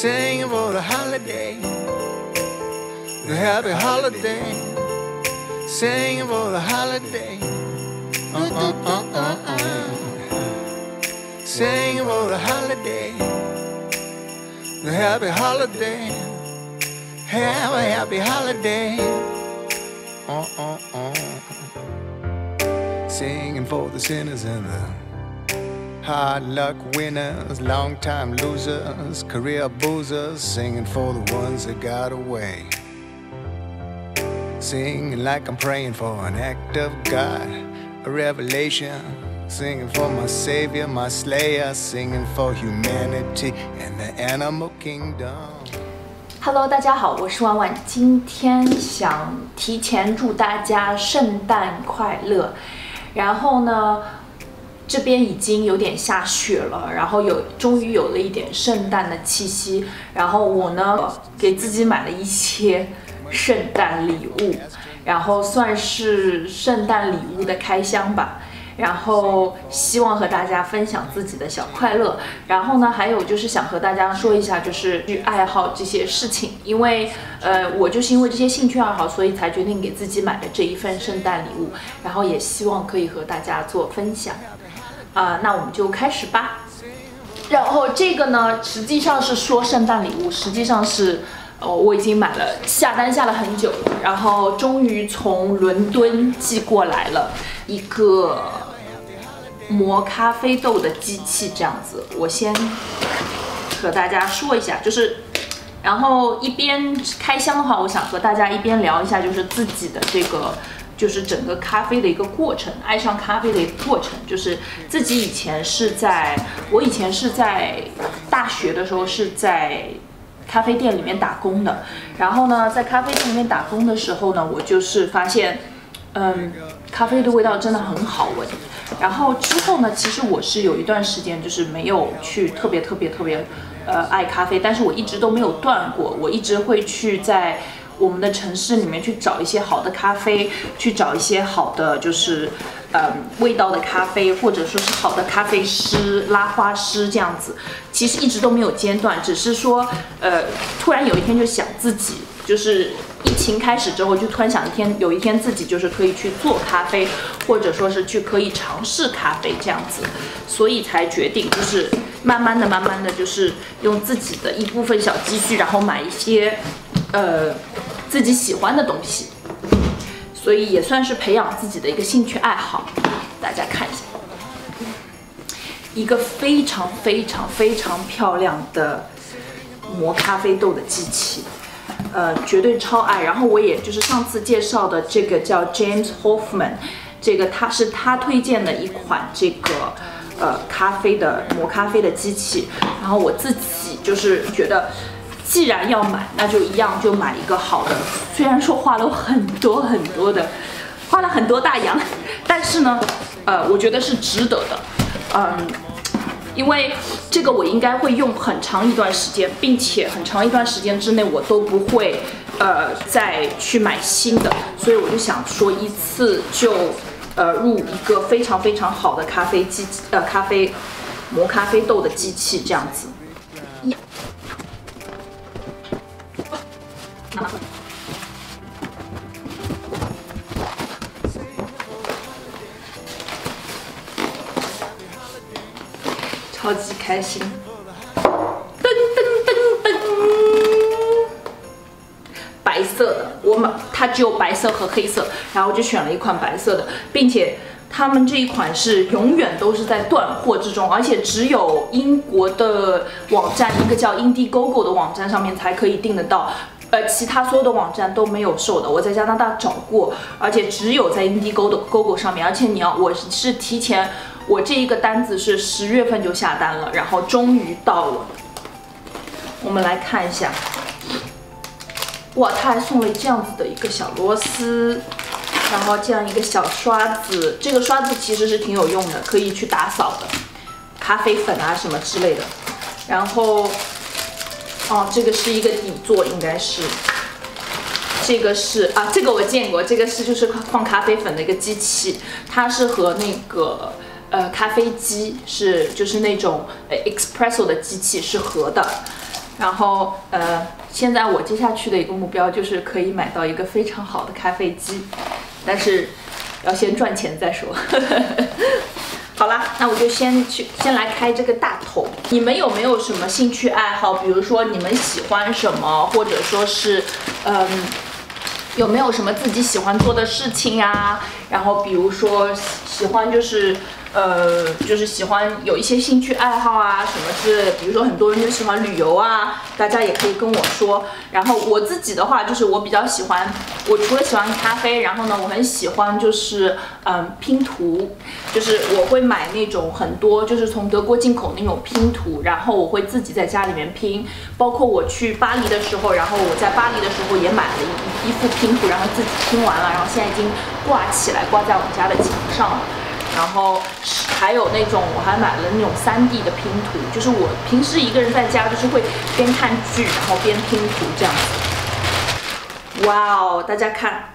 singing for the holiday, the happy holiday, singing for the holiday, singing for the holiday, the happy holiday, have a happy holiday, singing for the sinners and the hard luck winners, long time losers, career boozers, singing for the ones that got away. Singing like I'm praying for an act of God, a revelation. Singing for my Savior, my Slayer, singing for humanity and the animal kingdom. Hello， 大家好，我是婉婉，今天想提前祝大家圣诞快乐。然后呢，这边已经有点下雪了，然后终于有了一点圣诞的气息。然后我呢，给自己买了一些圣诞礼物，然后算是圣诞礼物的开箱吧。然后希望和大家分享自己的小快乐。然后呢，还有就是想和大家说一下，就是去爱好这些事情，因为我就是因为这些兴趣爱好，所以才决定给自己买的这一份圣诞礼物。然后也希望可以和大家做分享。那我们就开始吧。然后这个呢，实际上是说圣诞礼物，实际上是我已经买了，下单下了很久了，然后终于从伦敦寄过来了一个磨咖啡豆的机器，这样子。我先和大家说一下，然后一边开箱的话，我想和大家一边聊一下，就是自己的这个。就是整个咖啡的一个过程，爱上咖啡的一个过程。就是自己我以前是在大学的时候是在咖啡店里面打工的。然后呢，在咖啡店里面打工的时候呢，我就是发现，咖啡的味道真的很好闻。然后之后呢，其实我是有一段时间就是没有去特别爱咖啡，但是我一直都没有断过，我一直会去在我们的城市里面去找一些好的咖啡，去找一些好的味道的咖啡，或者说是好的咖啡师、拉花师这样子。其实一直都没有间断，只是说突然有一天就想自己，就是疫情开始之后，就突然想有一天自己就是可以去做咖啡，或者说是可以尝试咖啡这样子，所以才决定就是慢慢的就是用自己的一部分小积蓄，然后买一些自己喜欢的东西，所以也算是培养自己的一个兴趣爱好。大家看一下，一个非常漂亮的磨咖啡豆的机器，绝对超爱。然后我也就是上次介绍的这个叫 James Hoffman， 这个他推荐的一款这个磨咖啡的机器。然后我自己就是觉得，既然要买，那就就买一个好的。虽然说花了很多大洋，但是呢，我觉得是值得的。因为这个我应该会用很长一段时间，并且很长一段时间之内我都不会再去买新的，所以我就想说一次就入一个非常好的咖啡磨咖啡豆的机器这样子。超级开心！噔，白色的，它只有白色和黑色，然后我就选了一款白色的，并且他们这一款是永远都是在断货之中，而且只有英国的网站，一个叫 Indiegogo 的网站上面才可以订得到。其他所有的网站都没有售的，我在加拿大找过，而且只有在 Indiegogo 上面。而且我是提前，我这一个单子是10月份就下单了，然后终于到了。我们来看一下，哇，他还送了这样子的一个小螺丝，然后这样一个小刷子。这个刷子其实是挺有用的，可以去打扫的，咖啡粉啊什么之类的。然后。这个是一个底座，应该是。这个是这个我见过，这个是就是放咖啡粉的一个机器，它是和那个咖啡机就是那种espresso 的机器是合的。 然后现在我接下去的一个目标就是可以买到一个非常好的咖啡机，但是要先赚钱再说。好啦，那我就先来开这个大头。你们有没有什么兴趣爱好？比如说你们喜欢什么，或者说是有没有什么自己喜欢做的事情啊？然后比如说喜欢就是喜欢有一些兴趣爱好啊，什么是，比如说很多人就喜欢旅游啊，大家也可以跟我说。然后我自己的话，就是我比较喜欢，我除了喜欢咖啡，然后呢，我很喜欢就是拼图，就是我会买那种很多就是从德国进口那种拼图，然后我会自己在家里面拼。包括我去巴黎的时候，然后我在巴黎的时候也买了一副拼图，然后自己拼完了，然后现在已经挂起来，挂在我们家的墙上了。然后还有那种，我还买了那种3D 的拼图，就是我平时一个人在家，就是会边看剧，然后边拼图这样子。哇哦，大家看，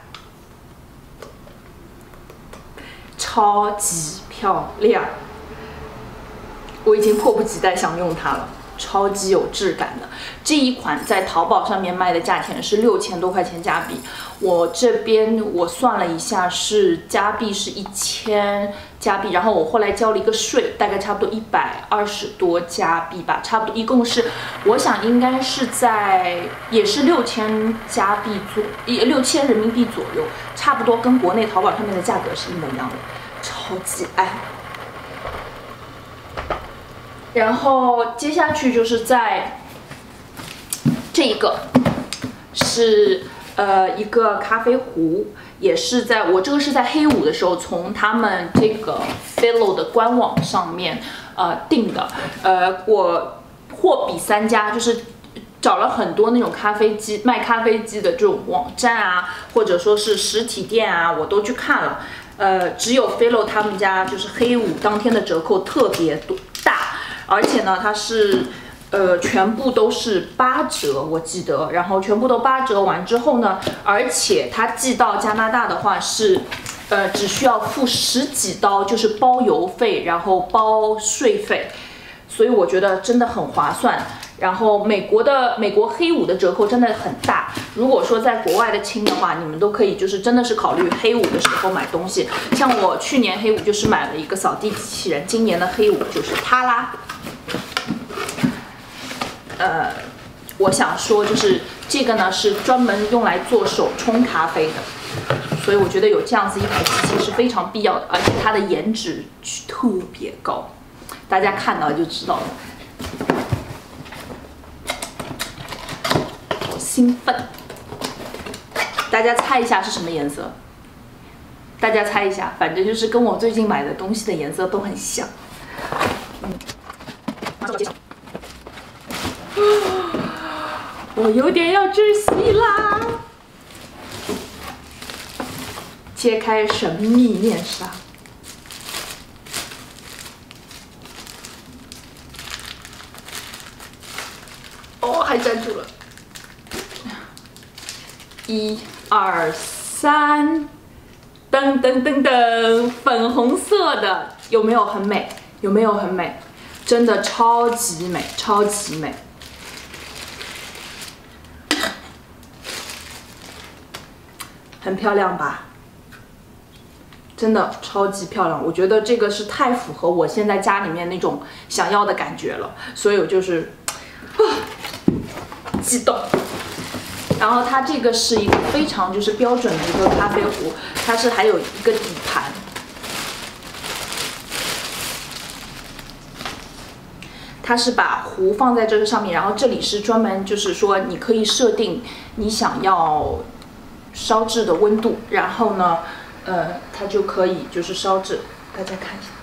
超级漂亮！我已经迫不及待想用它了，超级有质感的。这一款在淘宝上面卖的价钱是6000多块钱加币，我这边我算了一下，是加币是1000加币，然后我后来交了一个税，大概差不多120多加币吧，差不多一共是，我想应该是在也是6000加币6000人民币左右，差不多跟国内淘宝上面的价格是一模一样的，超级爱。然后接下去就是在这个是一个咖啡壶，也是在我这个是在黑五的时候从他们这个 Philo 的官网上面订的，我货比3家，就是找了很多那种咖啡机卖咖啡机的这种网站啊，或者说是实体店啊，我都去看了，只有 Philo 他们家就是黑五当天的折扣特别大，而且呢它是全部都是8折，我记得，然后全部都8折完之后呢，而且它寄到加拿大的话是，只需要付10几刀，就是包邮费，然后包税费，所以我觉得真的很划算。然后美国黑五的折扣真的很大，如果说在国外的亲的话，你们都可以就是真的是考虑黑五的时候买东西。像我去年黑五就是买了一个扫地机器人，今年的黑五就是它啦。我想说就是这个呢是专门用来做手冲咖啡的，所以我觉得有这样子一台机器是非常必要的，而且它的颜值特别高，大家看到就知道了。兴奋，大家猜一下是什么颜色？大家猜一下，反正就是跟我最近买的东西的颜色都很像。我有点要窒息啦！揭开神秘面纱。哦，还站住了。1、2、3，噔噔噔噔，粉红色的，有没有很美？有没有很美？真的超级美，超级美。很漂亮吧？真的超级漂亮，我觉得这个是太符合我现在家里面那种想要的感觉了，所以我就是激动。然后它这个是一个非常就是标准的一个咖啡壶，它是还有一个底盘，它是把壶放在这个上面，然后这里是专门就是说你可以设定你想要烧制的温度，然后呢，它就可以就是烧制，大家看一下，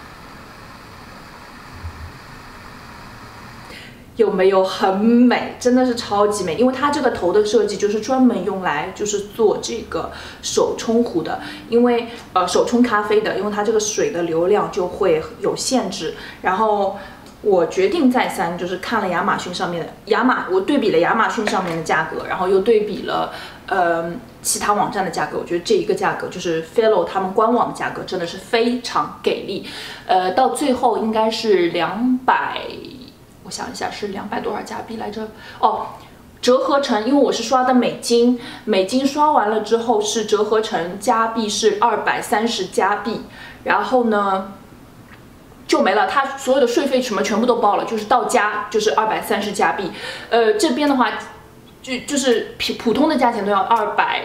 有没有很美？真的是超级美，因为它这个头的设计就是专门用来就是做这个手冲壶的，因为手冲咖啡的，因为它这个水的流量就会有限制，然后我决定再三就是看了亚马逊上面的我对比了亚马逊上面的价格，然后又对比了其他网站的价格，我觉得这一个价格就是 Philo 他们官网的价格真的是非常给力，到最后应该是200，我想一下是200多少加币来着？哦，折合成，因为我是刷的美金，美金刷完了之后是折合成加币是230加币，然后呢就没了，它所有的税费什么全部都包了，就是到家就是230加币。这边的话就是普通的价钱都要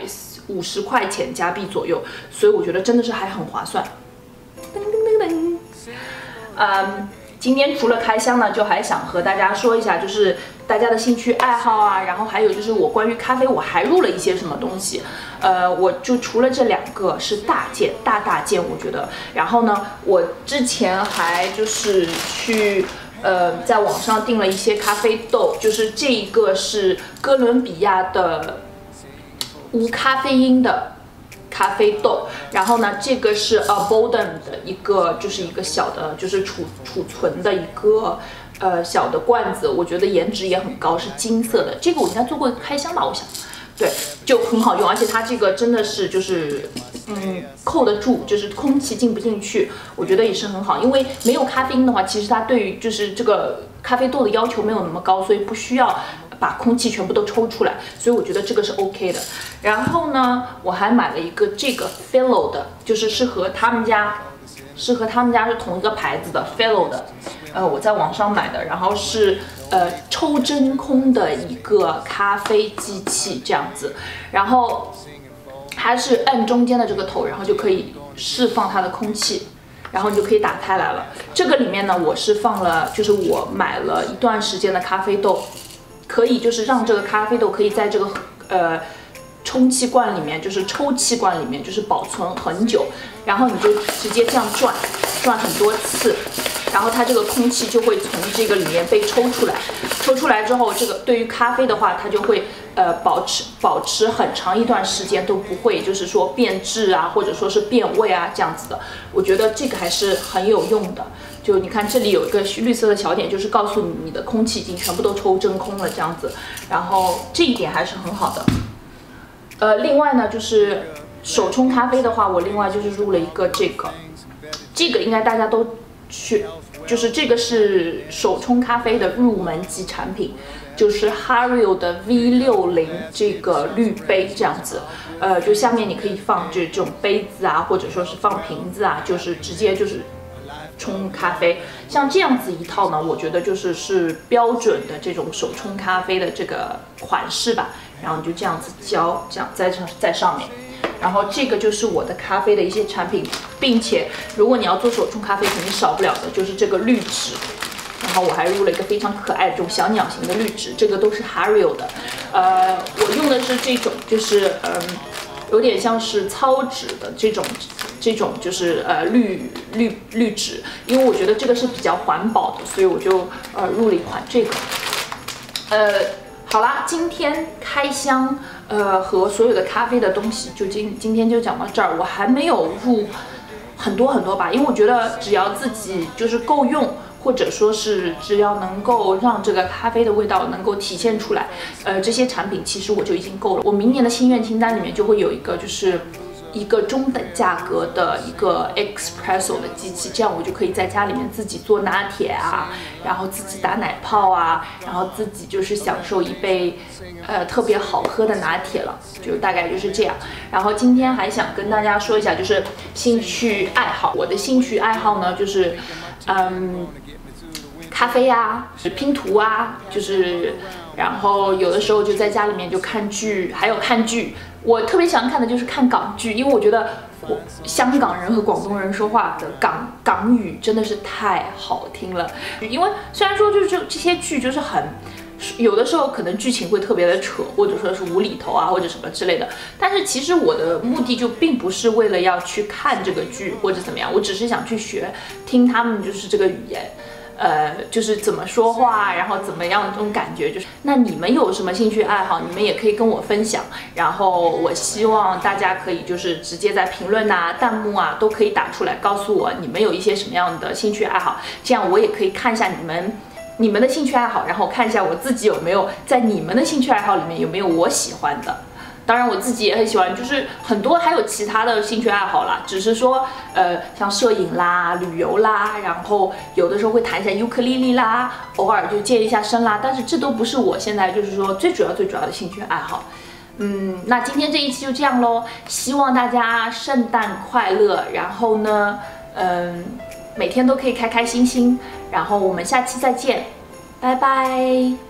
250块钱加币左右，所以我觉得真的是还很划算。噔噔噔噔，今天除了开箱呢，就还想和大家说一下，就是大家的兴趣爱好啊，然后还有就是我关于咖啡我还入了一些什么东西，我就除了这2个是大件，我觉得，然后呢，我之前还就是去在网上订了一些咖啡豆，就是这一个是哥伦比亚的无咖啡因的咖啡豆，然后呢，这个是 Abundant 的一个，就是一个小的，就是储存的一个小的罐子，我觉得颜值也很高，是金色的。这个我应该做过开箱吧，我想，对，就很好用，而且它这个真的是就是扣得住，就是空气进不进去，我觉得也是很好，因为没有咖啡因的话，其实它对于就是这个咖啡豆的要求没有那么高，所以不需要把空气全部都抽出来，所以我觉得这个是 OK 的。然后呢，我还买了一个这个 Fellow 的，就是是和他们家是同一个牌子的 Fellow 的，我在网上买的，然后是抽真空的一个咖啡机器这样子，然后它是按中间的这个头，然后就可以释放它的空气。然后你就可以打开来了。这个里面呢，我是放了，就是我买了一段时间的咖啡豆，可以就是让这个咖啡豆可以在这个充气罐里面，就是抽气罐里面，就是保存很久。然后你就直接这样转很多次，然后它这个空气就会从这个里面被抽出来。抽出来之后，这个对于咖啡的话，它就会保持很长一段时间都不会就是说变质啊，或者说是变味啊这样子的。我觉得这个还是很有用的。就你看这里有一个绿色的小点，就是告诉你的空气已经全部都抽真空了这样子，然后这一点还是很好的。另外呢，就是手冲咖啡的话，我另外就是入了一个这个应该大家都去，就是这个是手冲咖啡的入门级产品，就是 Hario 的 V60这个滤杯这样子，就下面你可以放这种杯子啊，或者说是放瓶子啊，就是直接就是冲咖啡。像这样子一套呢，我觉得是标准的这种手冲咖啡的这个款式吧，然后你就这样子浇，这样在上面。然后这个就是我的咖啡的一些产品，并且如果你要做手冲咖啡，肯定少不了的就是这个滤纸。然后我还入了一个非常可爱的这种小鸟型的滤纸，这个都是 Hario 的。我用的是这种，就是有点像是糙纸的这种就是滤纸，因为我觉得这个是比较环保的，所以我就入了一款这个。好啦，今天开箱和所有的咖啡的东西就今天就讲到这儿，我还没有入很多吧，因为我觉得只要自己就是够用，或者说是只要能够让这个咖啡的味道能够体现出来，这些产品其实我就已经够了。我明年的心愿清单里面就会有一个，就是一个中等价格的一个 espresso 的机器，这样我就可以在家里面自己做拿铁啊，然后自己打奶泡啊，然后自己就是享受一杯特别好喝的拿铁了，就大概就是这样。然后今天还想跟大家说一下，就是兴趣爱好。我的兴趣爱好呢，就是咖啡啊，拼图啊，就是然后有的时候就在家里面就看剧，还有看剧。我特别喜欢看的就是看港剧，因为我觉得香港人和广东人说话的港语真的是太好听了。因为虽然说就是这些剧就是有的时候可能剧情会特别的扯，或者说是无厘头啊，或者什么之类的。但是其实我的目的就并不是为了要去看这个剧或者怎么样，我只是想去听他们就是这个语言。就是怎么说话，然后怎么样这种感觉，就是那你们有什么兴趣爱好，你们也可以跟我分享。然后我希望大家可以就是直接在评论啊、弹幕啊都可以打出来，告诉我你们有一些什么样的兴趣爱好，这样我也可以看一下你们的兴趣爱好，然后看一下我自己有没有在你们的兴趣爱好里面有没有我喜欢的。 当然我自己也很喜欢，就是很多还有其他的兴趣爱好啦，只是说像摄影啦、旅游啦，然后有的时候会弹一下尤克里里啦，偶尔就健一下身啦，但是这都不是我现在就是说最主要的兴趣爱好。那今天这一期就这样咯，希望大家圣诞快乐，然后呢，每天都可以开开心心，然后我们下期再见，拜拜。